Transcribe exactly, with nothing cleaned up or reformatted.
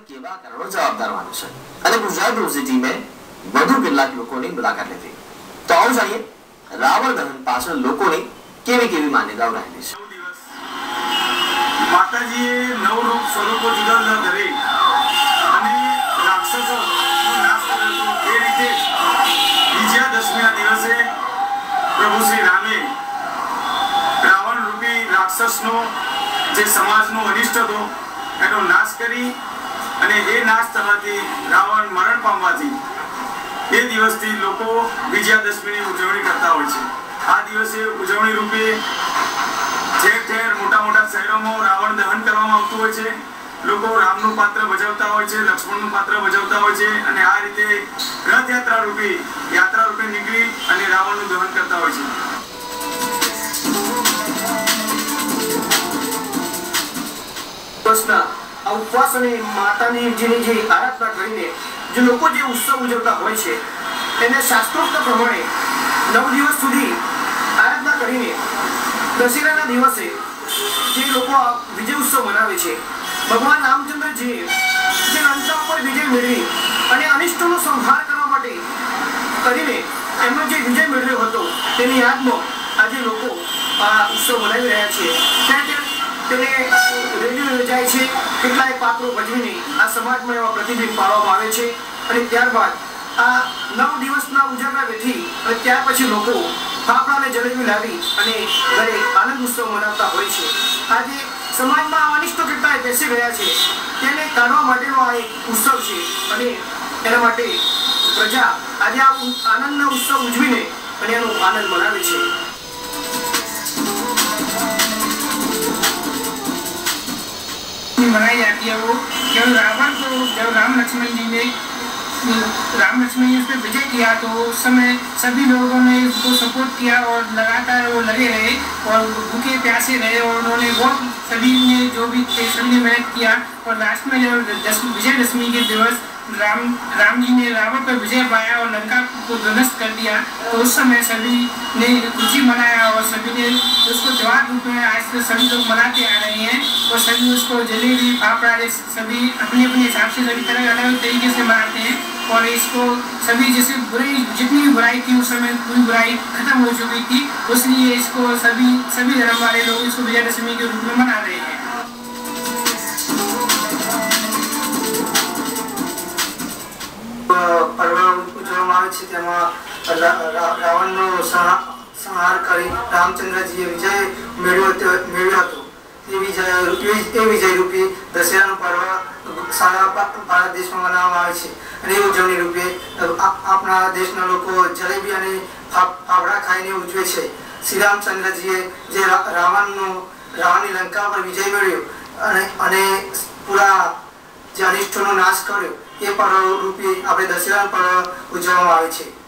કેવા કારણો જવાબદાર માને છે અને ગુજરાત યુનિવર્સિટી में વધુ કેટલાક લોકોની મુલાકાત લીધી। તો આવો જાણીએ રાવણ દહન પાછળ લોકોની કેવી કેવી માન્યતાઓ રહેલી છે। માતાજીએ નવ રૂપ સ્વરૂપો જુદા જુદા ધરી અને રાક્ષસોનો નાશ કર્યો હતો। એ રીતે વિજયાદશમીના દિવસે પ્રભુ શ્રી રામે રાવણ રૂપી રાક્ષસનો જે સમાજનો અનિષ્ટ હતો એનો નાશ કરી અને એ નાશ થવાથી રાવણ મરણ પામવાથી એ દિવસથી લોકો વિજયાદશમીની ઉજવણી કરતા હોય છે। આ દિવસે ઉજવણી રૂપે ठेर ठेर मोटा मोटा शहरों में रावण दहन करवामां आवतुं होय छे। लोको रामनुं पात्र भजवता होय छे, लक्ष्मणनुं पात्र भजवता होय छे अने आ रीते रथ यात्रा रूपी यात्रा रूपे निकळी अने रावणनुं दहन करता होय छे। कृष्ण उपवास अने मातानी जेनी जे आराधना करीने जे लोको जे उत्सव उजवता होय छे एने शास्त्रोक्त प्रमाणे नौ दिवस सुधी आराधना करीने दशेराना दिवसे जे लोको विजय उत्सव मनावे छे। भगवान रामचंद्र जी जे लंका पर विजय मेळवी अने अनिष्टनो संहार करवा माटे करीने एमनो जे विजय मेळव्यो हतो तेनी यादमां आजे लोको आ उत्सव मनावी रह्या छे। त्याते तेने रेडियो योजाय छे, કેટલાય પાત્રો ભજવીને આ સમાજમાં એવા પ્રતિબિંબ પાડવામાં આવે છે અને ત્યારબાદ આ નવ દિવસના ઉજાગરા વેઠી અને ત્યાર પછી લોકો ફાફડાને જલેબી લાવી અને ઘરે આનંદ ઉત્સવ મનાવતા હોય છે। આજે સમાજમાં અનિષ્ટો કેટલાય બેસી રહ્યા છે તેને કાઢવા માટેનો આ એક ઉત્સવ છે અને એના માટે પ્રજા આજે આ આનંદનો ઉત્સવ ઉજવીને અને એનો આનંદ મનાવે છે। मनाई जाती है वो जब रावण को जब राम लक्ष्मण जी ने राम लक्ष्मण जी उस पर विजय किया तो उस समय सभी लोगों ने उसको सपोर्ट किया और लगातार वो लगे रहे और भूखे प्यासे रहे और उन्होंने बहुत सभी ने जो भी थे सभी ने मेहनत किया और लास्ट में जब विजयदशमी के दिवस राम राम जी ने रावण पर विजय पाया और लंका को ध्वस्त कर दिया तो उस समय सभी ने खुशी मनाया और सभी ने उसको त्योहार रूप में आज से सभी लोग मनाते आ रहे हैं और सभी उसको जलेबी फाफड़ा सभी अपने अपने हिसाब से सभी तरह अलग तरीके से मनाते हैं और इसको सभी जैसे बुराई जितनी भी बुराई थी उस समय पूरी बुराई खत्म हो चुकी थी इसलिए इसको सभी सभी धर्म वाले लोग इसको विजयदशमी के रूप में मना रहे हैं। पर्व उजवવામાં આવે છે તેમાં રાવણનો સંહાર કરી રામચંદ્રજીએ વિજય મેળવ્યો મેળવ્યો હતો। એ વિજય એ વિજય રૂપે દશેરાનું પર્વ સારા ભારત દેશમાં મનાવવામાં આવે છે અને એ ઉજવણી રૂપે આપણા દેશના લોકો જલેબી અને ફાફડા ખાઈને ઉજવે છે। શ્રી રામચંદ્રજીએ જે રાવણનો રાવણની લંકા પર વિજય મેળવ્યો અને અને પૂરા જે અનિષ્ટોનો નાશ કર્યો એ पर्व रूपी આપણે દશેરા પર્વ ઉજવવામાં આવે છે।